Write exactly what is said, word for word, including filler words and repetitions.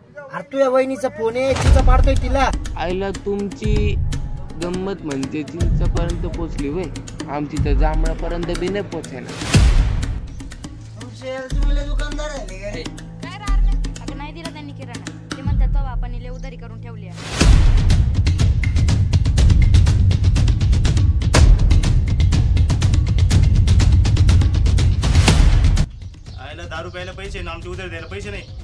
अरे तुझ्या वहिनीचा फोन आहे, तिचा पाडतोय तिला. आईला तुमची गंमत म्हणजे चिंचापर्यंत पोचली वय, आमची तर जांभळापर्यंत बी नाही पोचायला. दुकानदार काय अगं नाही दिला त्यांनी किराणा. ते म्हणतात तो बापाने लय उधारी करून ठेवली आहे. आयला दारू प्यायला पैसे ना, आमची उधारी द्यायला पैसे नाही.